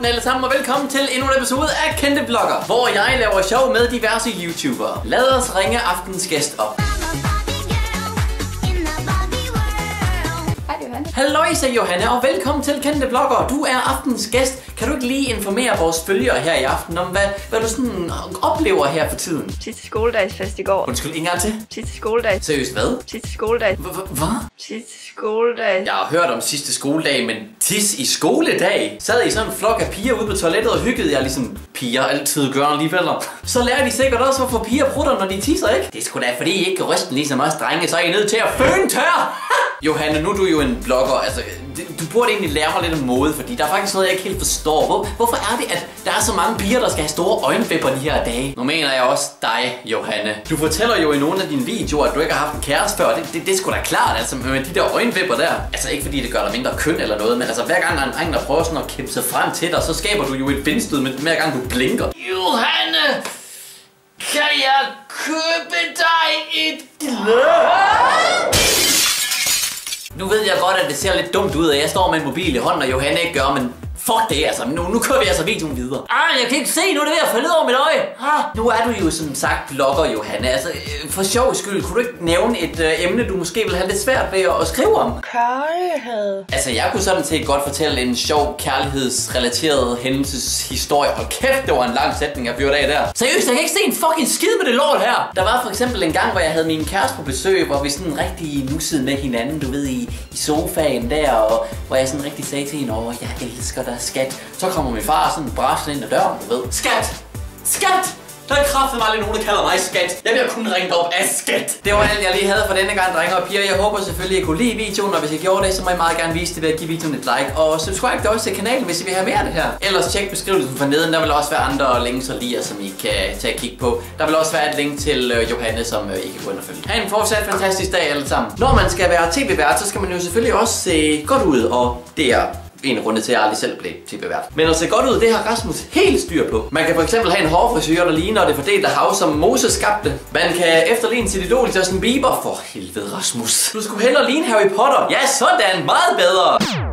alle sammen, og velkommen til endnu en episode af Kendte Vlogger, hvor jeg laver show med diverse YouTubere. Lad os ringe aftens gæst op. Halløjsa Johanne, og velkommen til Kendte Vlogger. Du er aftens gæst. Kan du ikke lige informere vores følgere her i aften om, hvad du sådan oplever her for tiden? Sidste skoledagsfest i går. Undskyld, en gang til. Sidste skoledag. Seriøst, hvad? Sidste skoledag. Hvad? Sidste skoledag. Jeg har hørt om sidste skoledag, men tis i skoledag? Sad I sådan en flok af piger ude på toilettet og hyggede jer ligesom piger altid gør alligevel? Så lærer de sikkert også, hvorfor piger prutter, når de tisser, ikke? Det er sgu da, fordi I ikke kan ryste ligesom os drenge, så er I nødt til at føne tør! Johanne, nu er du jo en blogger, altså, du burde egentlig lære mig lidt om mode, fordi der er faktisk noget, jeg ikke helt forstår. Hvorfor er det, at der er så mange piger, der skal have store øjenvipper de her dage? Nu mener jeg også dig, Johanne. Du fortæller jo i nogle af dine videoer, at du ikke har haft en kæreste før. Det er sgu da klart, altså, med de der øjenvipper der. Altså, ikke fordi det gør dig mindre køn eller noget, men altså, hver gang der er en dreng, der prøver sådan at kæmpe sig frem til dig, så skaber du jo et vindstød med hver gang du blinker. Johanne! Kan jeg købe dig et glas? Nu ved jeg godt, at det ser lidt dumt ud, at jeg står med en mobil i hånden, og Johanne ikke gør, men fuck det altså. Nu kører vi altså videoen videre. Jeg kan ikke se, nu er det ved at falde ned over mit øje. Nu er du jo som sagt blogger, Johanne. Altså, for sjov skyld, kunne du ikke nævne et emne, du måske ville have lidt svært ved at skrive om? Kærlighed. Altså, jeg kunne sådan set godt fortælle en sjov, kærlighedsrelateret hændelseshistorie. Hold kæft, det var en lang sætning, jeg fyrte af der. Seriøst, jeg kan ikke se en fucking skid med det lort her. Der var for eksempel en gang, hvor jeg havde min kæreste på besøg, hvor vi sådan rigtig nussede med hinanden, du ved, i sofaen der, og hvor jeg sådan rigtig sagde til hende, jeg elsker dig, skat. Så kommer min far sådan brasen ind ad døren, du ved. Skat! Skat! Der er kraftedeme aldrig nogen, der kalder mig skat. Jeg bliver kun ringet op af skat. Det var alt, jeg lige havde for denne gang, drenge og piger. Jeg håber selvfølgelig, at I kunne lide videoen, og hvis I gjorde det, så må I meget gerne vise det ved at give videoen et like. Og subscribe også til kanalen, hvis I vil have mere af det her. Ellers tjek beskrivelsen for neden. Der vil også være andre links og lier, som I kan tage og kigge på. Der vil også være et link til Johanne, som I kan gå ind og følge. Ha' en fortsat fantastisk dag alle sammen. Når man skal være tv-vært, så skal man jo selvfølgelig også se godt ud, og det er en runde til, at jeg aldrig selv blev tv-vært. Men at se godt ud, det har Rasmus helt styr på. Man kan for eksempel have en hårfrisør, der ligner det fordelte hav, som Moses skabte. Man kan efterligne sit idol Justin Bieber. For helvede, Rasmus. Du skulle hellere ligne Harry Potter. Ja, sådan. Meget bedre.